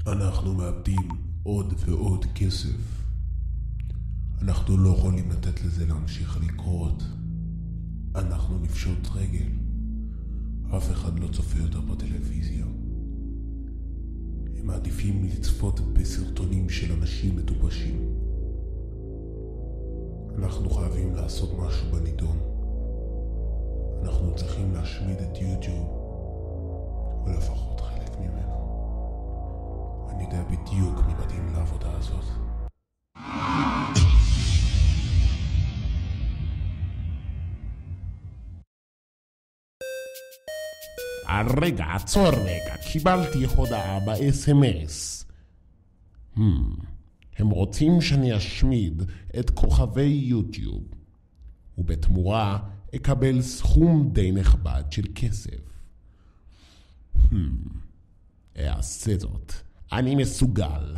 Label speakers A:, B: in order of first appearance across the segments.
A: אנחנו מאבדים עוד ועוד כסף. אנחנו לא יכולים לתת לזה להמשיך לקרות. אנחנו נפשוט רגל. אף אחד לא צופה יותר בטלוויזיה. הם מעדיפים לצפות בסרטונים של אנשים מטופשים. אנחנו חייבים לעשות משהו בנידון. אנחנו צריכים להשמיד את יוטיוב, או לפחות חלק ממנו. אני יודע בדיוק מי מתאים לעבודה הזאת.
B: רגע, עצור רגע, קיבלתי הודעה ב-SMS. הם רוצים שאני אשמיד את כוכבי יוטיוב, ובתמורה אקבל סכום די נכבד של כסף. אעשה זאת. אני מסוגל.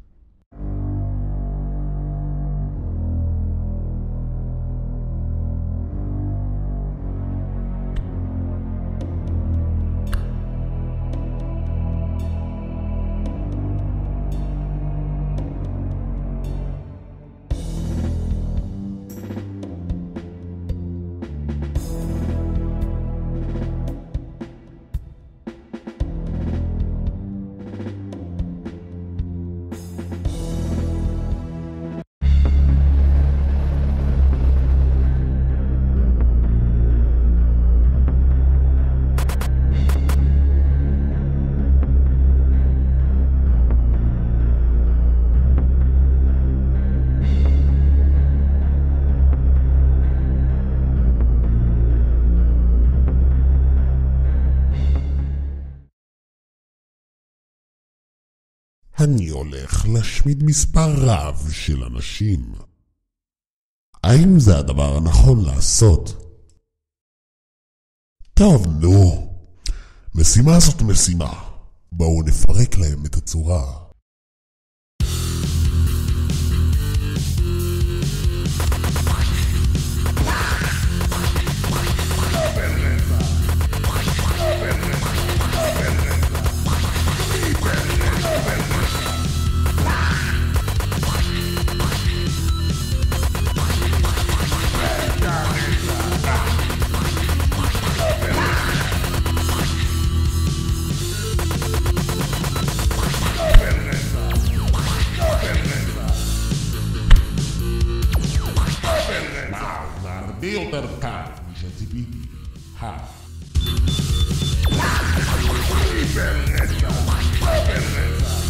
C: אני הולך להשמיד מספר רב של אנשים. האם זה הדבר הנכון לעשות? טוב, נו. משימה זאת משימה. בואו נפרק להם את הצורה.
B: הרבה יותר קל משציפיתי.
C: Open